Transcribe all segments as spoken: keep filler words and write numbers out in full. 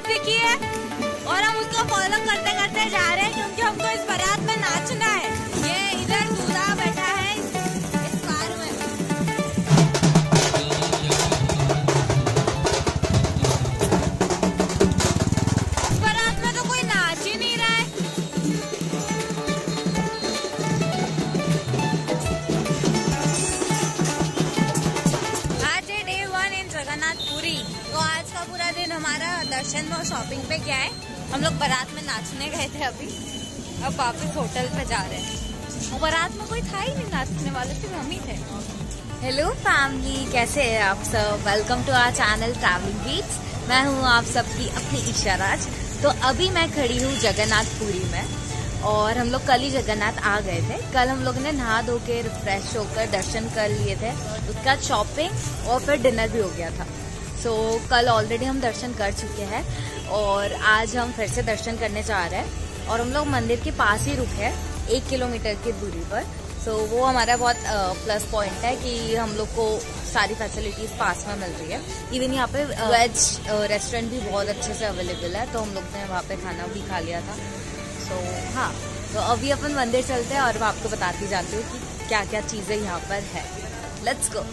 दिखी है और हम उसको फॉलो करते करते जा रहे हैं क्योंकि हमको इस बारात में नाचना है। ये इधर दूल्हा बैठा है इस कार में। इस बारात में तो कोई नाच ही नहीं रहा है। आज है डे वन इन जगन्नाथपुरी। तो आज का पूरा दिन हमारा दर्शन और शॉपिंग पे गया है। हम लोग बारात में नाचने गए थे अभी, अब वापस होटल पे जा रहे हैं। और बारात में कोई था ही नहीं नाचने वाले, सिर्फ हम ही थे। हेलो फैमिली, कैसे हैं आप सब? Welcome to our channel travelling beats. मैं हूँ आप सबकी अपनी ईशा राज। तो अभी मैं खड़ी हूँ जगन्नाथपुरी में और हम लोग कल ही जगन्नाथ आ गए थे। कल हम लोग ने नहा धो के रिफ्रेश होकर दर्शन कर लिए थे, उसके बाद शॉपिंग और फिर डिनर भी हो गया था। सो so, कल ऑलरेडी हम दर्शन कर चुके हैं और आज हम फिर से दर्शन करने जा रहे हैं। और हम लोग मंदिर के पास ही रुके हैं, एक किलोमीटर की दूरी पर। सो so, वो हमारा बहुत प्लस पॉइंट है कि हम लोग को सारी फैसिलिटीज पास में मिल रही है। इवन यहाँ पे वेज रेस्टोरेंट भी बहुत अच्छे से अवेलेबल है, तो हम लोग ने वहाँ पे खाना भी खा लिया था। सो so, हाँ, तो अभी अपन मंदिर चलते हैं और मैं आपको बताती जाती हूँ कि क्या क्या चीज़ें यहाँ पर है। Let's go.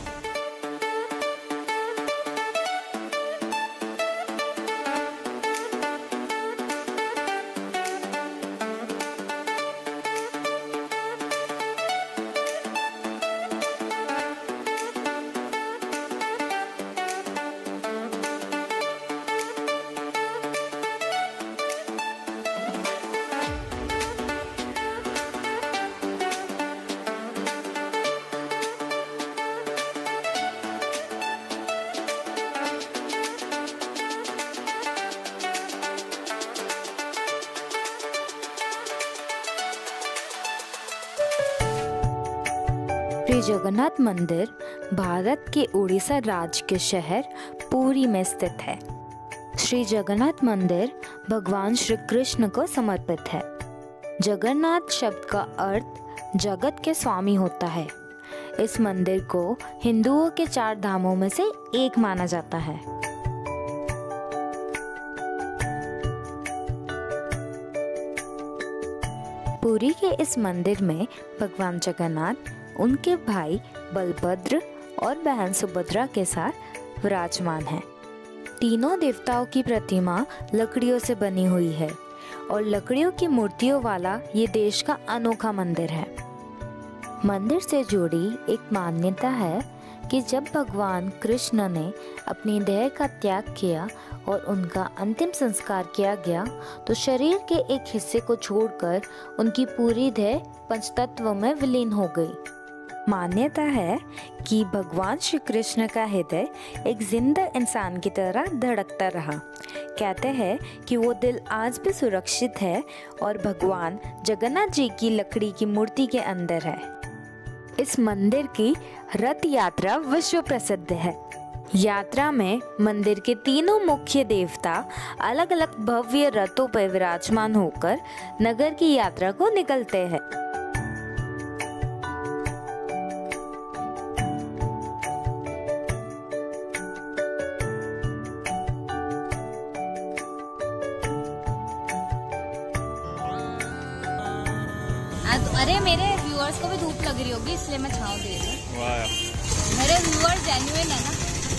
श्री जगन्नाथ मंदिर भारत के उड़ीसा राज्य के शहर पुरी में स्थित है। श्री जगन्नाथ मंदिर भगवान श्री कृष्ण को समर्पित है। जगन्नाथ शब्द का अर्थ जगत के स्वामी होता है। इस मंदिर को हिंदुओं के चार धामों में से एक माना जाता है। पुरी के इस मंदिर में भगवान जगन्नाथ उनके भाई बलभद्र और बहन सुभद्रा के साथ विराजमान हैं। तीनों देवताओं की प्रतिमा लकड़ियों से बनी हुई है और लकड़ियों की मूर्तियों वाला ये देश का अनोखा मंदिर है। मंदिर से जुड़ी एक मान्यता है कि जब भगवान कृष्ण ने अपनी देह का त्याग किया और उनका अंतिम संस्कार किया गया, तो शरीर के एक हिस्से को छोड़कर उनकी पूरी देह पंचतत्व में विलीन हो गई। मान्यता है कि भगवान श्री कृष्ण का हृदय एक जिंदा इंसान की तरह धड़कता रहा। कहते हैं कि वो दिल आज भी सुरक्षित है और भगवान जगन्नाथ जी की लकड़ी की मूर्ति के अंदर है। इस मंदिर की रथ यात्रा विश्व प्रसिद्ध है। यात्रा में मंदिर के तीनों मुख्य देवता अलग अलग भव्य रथों पर विराजमान होकर नगर की यात्रा को निकलते हैं। अरे मेरे व्यूअर्स को भी धूप लग रही होगी, इसलिए मैं छांव दे रही हूँ। मेरे व्यूअर्स जेन्युइन है ना,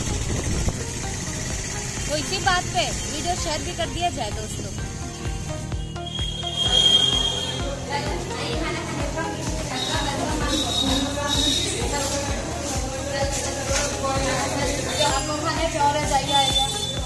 तो इसी बात पे वीडियो शेयर भी कर दिया जाए दोस्तों। आप लोग खाने पे और जाइए आइए।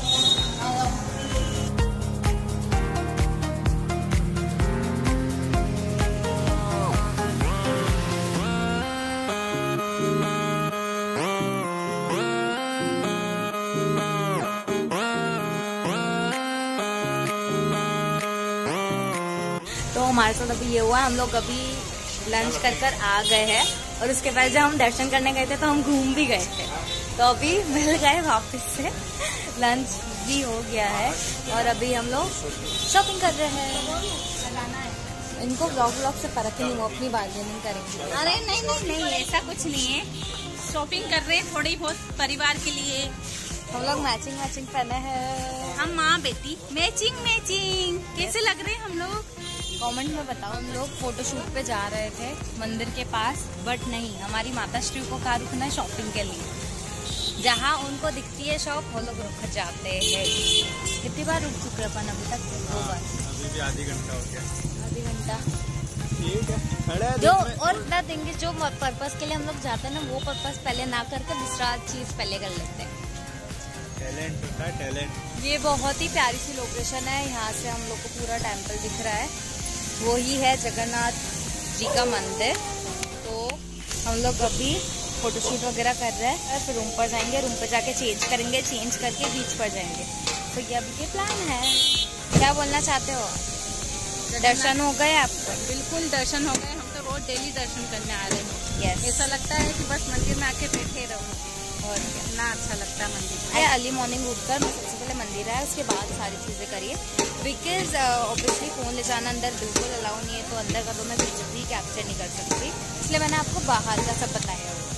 तो हमारे साथ अभी ये हुआ, हम लोग अभी लंच कर कर आ गए हैं और उसके बाद जब हम दर्शन करने गए थे तो हम घूम भी गए थे, तो अभी मिल गए वापस से। लंच भी हो गया है और अभी हम लोग शॉपिंग कर रहे हैं। इनको ब्लॉग ब्लॉग से फर्क ही नहीं, वो अपनी बार्गेनिंग करेंगे। अरे नहीं नहीं नहीं ऐसा कुछ नहीं है, शॉपिंग कर रहे हैं थोड़ी बहुत परिवार के लिए। हम लोग मैचिंग मैचिंग पहने हैं। हम माँ बेटी मैचिंग मैचिंग कैसे लग रहे हैं हम लोग? कमेंट में बताओ। हम लोग फोटोशूट पे जा रहे थे मंदिर के पास, बट नहीं, हमारी माता श्री को कहाँ रुकना है? शॉपिंग के लिए। जहाँ उनको दिखती है शॉप वो लोग रुक जाते हैं। कितनी बार रुक चुके अपन अभी तक? दो बार। अभी भी आधी घंटा हो गया। आधी घंटा ठीक है, खड़े हैं जो देखने। और द थिंग इज, जो पर्पस के लिए हम लोग जाते हैं ना, वो पर्पस पहले ना करके दूसरा चीज पहले कर लेते हैं। टैलेंट होता है, टैलेंट। ये बहुत ही प्यारी सी लोकेशन है। यहाँ से हम लोग को पूरा टेम्पल दिख रहा है, वही है जगन्नाथ जी का मंदिर। तो हम लोग अभी फोटोशूट वगैरह कर रहे हैं, फिर रूम पर जाएंगे, रूम पर जाके चेंज करेंगे, चेंज करके बीच पर जाएंगे। तो ये अभी के प्लान है। क्या बोलना चाहते हो? दर्शन हो गए आपको? बिल्कुल दर्शन हो गए। हम तो रोज डेली दर्शन करने आ रहे हैं। यस। ऐसा लगता है कि बस मंदिर में आके बैठे रहो, और क्या। इतना अच्छा लगता है मंदिर। ये अर्ली मॉर्निंग उठकर मैं सबसे पहले मंदिर है, उसके बाद सारी चीज़ें करिए। बिकॉज ऑब्वियसली फ़ोन ले जाना अंदर बिल्कुल अलाउ नहीं है, तो अंदर का तो मैं कुछ भी कैप्चर नहीं कर सकती, इसलिए मैंने आपको बाहर का सब बताया हुआ।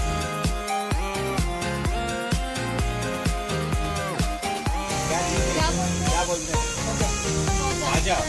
क्या बोलते क्या बोलते हैं? आजा।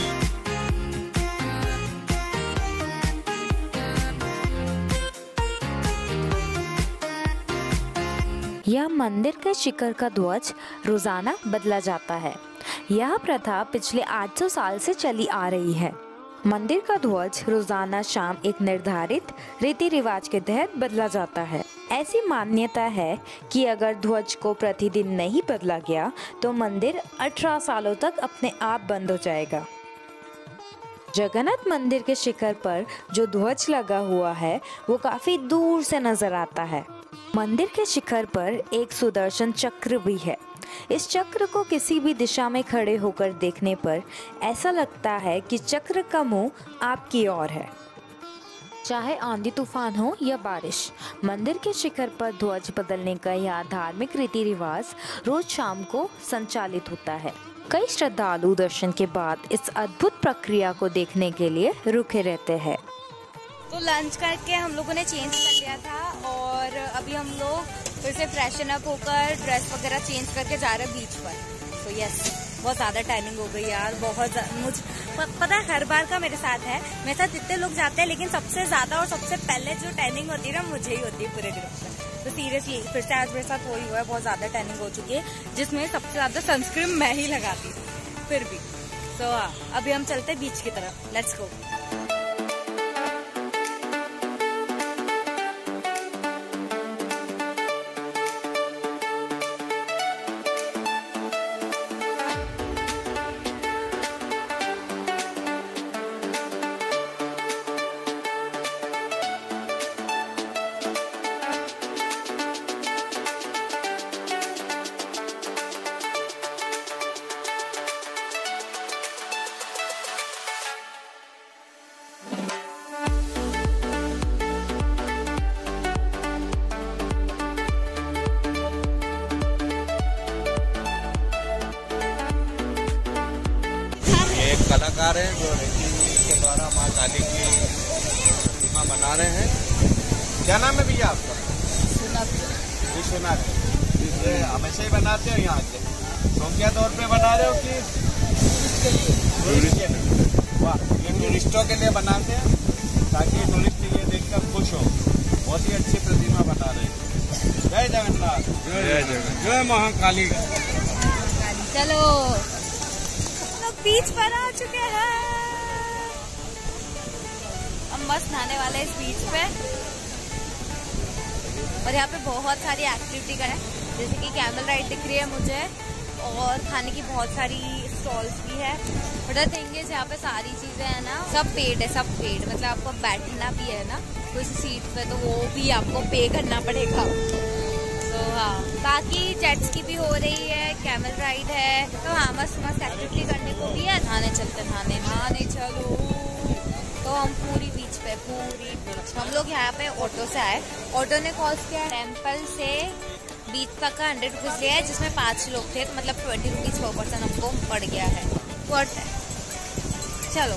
यह मंदिर के शिखर का ध्वज रोजाना बदला जाता है। यह प्रथा पिछले आठ सौ साल से चली आ रही है। मंदिर का ध्वज रोजाना शाम एक निर्धारित रीति रिवाज के तहत बदला जाता है। ऐसी मान्यता है कि अगर ध्वज को प्रतिदिन नहीं बदला गया तो मंदिर अठारह सालों तक अपने आप बंद हो जाएगा। जगन्नाथ मंदिर के शिखर पर जो ध्वज लगा हुआ है वो काफी दूर से नजर आता है। मंदिर के शिखर पर एक सुदर्शन चक्र भी है। इस चक्र को किसी भी दिशा में खड़े होकर देखने पर ऐसा लगता है कि चक्र का मुंह आपकी ओर है। चाहे आंधी तूफान हो या बारिश, मंदिर के शिखर पर ध्वज बदलने का यह धार्मिक रीति रिवाज रोज शाम को संचालित होता है। कई श्रद्धालु दर्शन के बाद इस अद्भुत प्रक्रिया को देखने के लिए रुके रहते हैं। तो लंच करके हम लोगों ने चेंज कर लिया था और अभी हम लोग फिर से फ्रेशन अप होकर ड्रेस वगैरह चेंज करके जा रहे हैं बीच पर। तो यस, बहुत ज़्यादा टाइमिंग हो गई यार, बहुत मुझ पता है हर बार का मेरे साथ है। मेरे साथ इतने लोग जाते हैं लेकिन सबसे ज़्यादा और सबसे पहले जो टाइमिंग होती है ना, मुझे ही होती है पूरे ग्रुप में। तो सीरियसली फिर से आज मेरे साथ वही हुआ है, बहुत ज़्यादा टाइमिंग हो चुकी है, जिसमें सबसे ज़्यादा सनस्क्रीन मैं ही लगाती थी फिर भी। तो हाँ, अभी हम चलते हैं बीच की तरफ। Let's go. कलाकार हैं जो रेती के द्वारा माँ काली की प्रतिमा बना रहे हैं। क्या नाम है भैया आपका? विश्वनाथ। ये हमेशा ही बनाते हो यहाँ से? शौकिया तौर पे बना रहे हो कि टूरिस्ट के लिए? वाह, ये टूरिस्टों के लिए बनाते हैं ताकि टूरिस्ट ये देखकर खुश हो। बहुत ही अच्छी प्रतिमा बना रहे हैं। जय जगन्नाथ, जय जगन्नाथ, जय महाकाली। चलो बीच पर आ चुके हैं हम, बस नहाने वाले इस बीच पे। और यहाँ पे बहुत सारी एक्टिविटी करें, जैसे कि कैमल राइड दिख रही है मुझे, और खाने की बहुत सारी स्टॉल्स भी है। बट थिंग इज यहाँ पे सारी चीजें है ना, सब पेड है, सब पेड। मतलब आपको बैठना भी है ना कोई सीट पे, तो वो भी आपको पे करना पड़ेगा। तो हाँ, बाकी जेट्स की भी हो रही है, कैमल राइड है। तो हाँ, मस्त मस्त एक्टिविटी करने को भी है। नहाने चलते, नहाने नहाने चलो। तो हम पूरी बीच पे, पूरी बीच हम लोग यहाँ पे ऑटो से आए। ऑटो ने कॉस्ट किया टेम्पल से बीच तक का हंड्रेड रुपीज लिया है, जिसमें पाँच लोग थे, तो मतलब ट्वेंटी रुपीज पर पर्सन हमको पड़ गया है। वर्थ है। चलो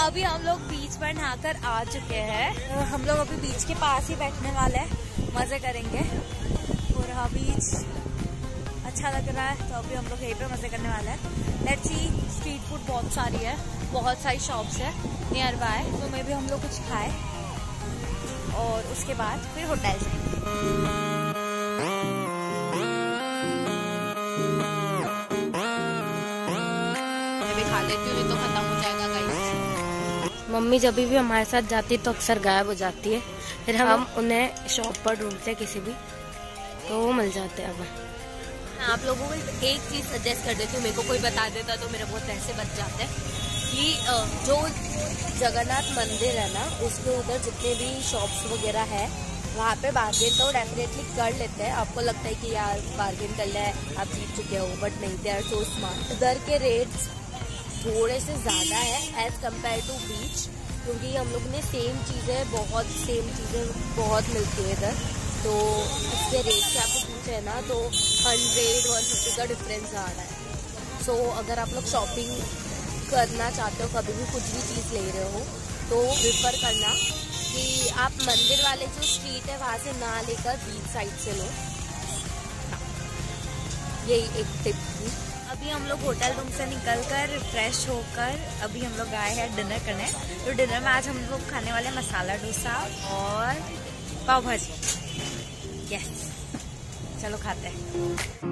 अभी हम लोग बीच पर नहाकर आ चुके हैं। हम लोग अभी बीच के पास ही बैठने वाले हैं, मजे करेंगे। पूरा बीच अच्छा लग रहा है, तो अभी हम लोग यहीं पे मजे करने वाले हैं। लेट्स सी, स्ट्रीट फूड बहुत सारी है, बहुत सारी शॉप्स है नियर बाय, तो मे भी हम लोग कुछ खाए और उसके बाद फिर होटल जाएंगे। खा लेती हूँ, तो खत्म हो जाएगा गाइस। मम्मी जब भी हमारे साथ जाती है तो अक्सर गायब हो जाती है, फिर हम, हम उन्हें शॉप पर ढूंढते हैं किसी भी, तो वो मिल जाते हैं हमें। आप लोगों को एक चीज सजेस्ट कर देती हूँ, मेरे को कोई बता देता तो मेरे बहुत पैसे बच जाते हैं कि जो जगन्नाथ मंदिर है ना, उसके उधर जितने भी शॉप्स वगैरह है वहाँ पे बार्गेन तो डेफिनेटली कर लेते हैं। आपको लगता है कि यार बार्गेन कर ले, आप जीत चुके हो, बट नहीं, दे आर सो स्मार्ट। उधर के रेट्स थोड़े से ज़्यादा है एज कम्पेयर टू बीच, क्योंकि हम लोग ने सेम चीज़ें बहुत सेम चीज़ें बहुत मिलती है इधर, तो इसके रेट से आपको पूछे है ना तो हंड्रेड वन फिफ्टी का डिफरेंस आ रहा है। सो so, अगर आप लोग शॉपिंग करना चाहते हो, कभी भी कुछ भी चीज़ ले रहे हो, तो प्रिफर करना कि आप मंदिर वाले जो स्ट्रीट है वहाँ से ना लेकर बीच साइड से लो। यही एक टिप थी। अभी हम लोग होटल रूम से निकलकर फ्रेश होकर अभी हम लोग आए हैं डिनर करने। तो डिनर में आज हम लोग खाने वाले मसाला डोसा और पाव भाजी। यस, चलो खाते हैं।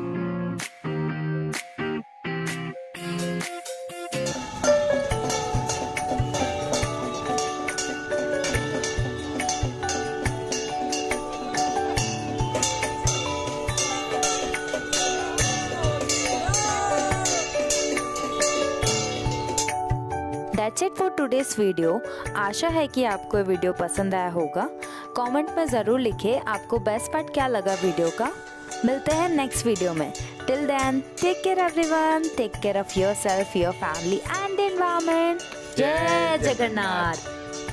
That's it for today's video। आशा है कि आपको ये वीडियो पसंद आया होगा। कमेंट में ज़रूर लिखें आपको बेस्ट पार्ट क्या लगा वीडियो का। मिलते हैं नेक्स्ट वीडियो में। Till then take care everyone, take care of yourself, your family and environment. जय जगन्नाथ।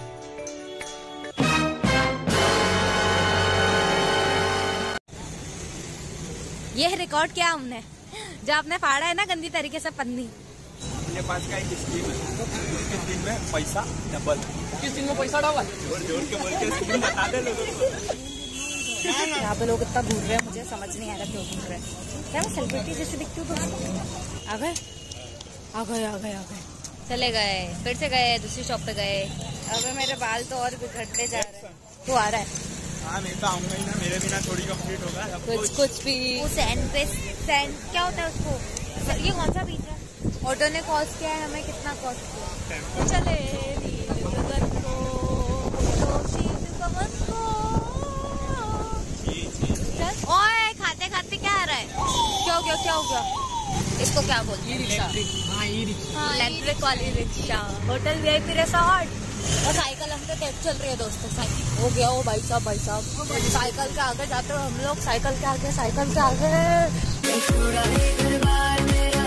ये रिकॉर्ड किया हमने, जो आपने फाड़ा है ना गंदी तरीके से पन्नी। अपने पास का एक स्कीम है, किस दिन में पैसा डबल, किस दिन में पैसा डबल, जोर जोर के बोल के स्कीम बता दे लोगों को। यहाँ पे लोग इतना घूर रहे हैं, मुझे समझ नहीं आ रहा क्यों घूर रहे हैं। क्या मैं सेलिब्रिटी जैसे दिखती हूँ? आ गए आ गए आ गए आ गए चले गए, फिर से गए, दूसरी शॉप पे गए। अब मेरे बाल तो और बिगड़ते जा रहे हैं। तू आ रहा है? हाँ, मैं तो आऊंगा ही ना, मेरे बिना थोड़ी कंप्लीट होगा कुछ कुछ, कुछ भी। वो सैंड पे सैंड क्या होता है उसको? ये कौन सा बीच है? ऑटो ने कॉस्ट किया है हमें, कितना कॉस्ट किया? चले गगन को, गगन को। ओए, खाते खाते क्या आ रहा है? क्या हो गया क्या हो गया? इसको क्या बोलते हैं? रिक्शा। हाँ, ई रिक्शा, इलेक्ट्रिक वाली रिक्शा। Hotel VIP resort. और साइकिल हम पे टेस्ट चल रही है दोस्तों। साइकिल हो गया। ओ भाई साहब भाई साहब, साइकिल के आगे जाते हो हम लोग, साइकिल के आगे, साइकिल के आगे।